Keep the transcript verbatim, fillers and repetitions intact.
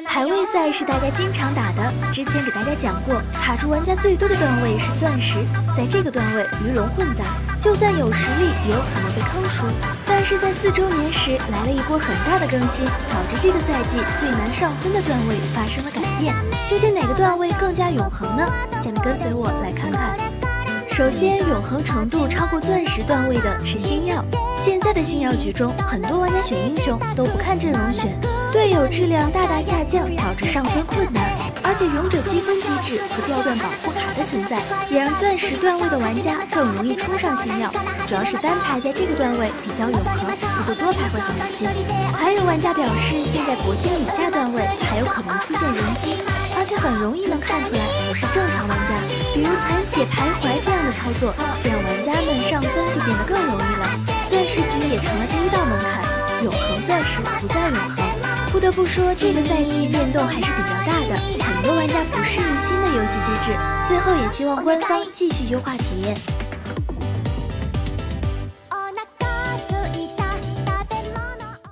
排位赛是大家经常打的，之前给大家讲过，卡住玩家最多的段位是钻石，在这个段位鱼龙混杂，就算有实力也有可能被坑输。但是在四周年时来了一波很大的更新，导致这个赛季最难上分的段位发生了改变。究竟哪个段位更加永恒呢？下面跟随我来看看。首先，永恒程度超过钻石段位的是星耀。现在的星耀局中，很多玩家选英雄都不看阵容选，队友质量大大下降，导致上分困难。而且勇者积分机制和掉段保护卡的存在，也让钻石段位的玩家更容易冲上星耀。主要是单排在这个段位比较永恒，不过多排会好一些。还有玩家表示，现在铂金以下段位还有可能出现人机，而且很容易能看出来不是正常玩家，比如残血徘徊这样的操作，这样玩家们上分就变得更容易了。钻石局也成了第一道门槛，永恒钻石不再永恒。不得不说，这个赛季变动还是比较大的，很多玩家不适应新的游戏机制。最后也希望官方继续优化体验。